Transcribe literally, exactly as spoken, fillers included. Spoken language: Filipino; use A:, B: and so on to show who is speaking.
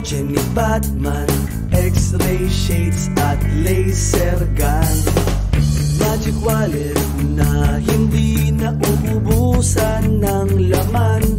A: Kotse ni Batman, X-ray shades at laser gun. Magic wallet na hindi nauubusan ng laman.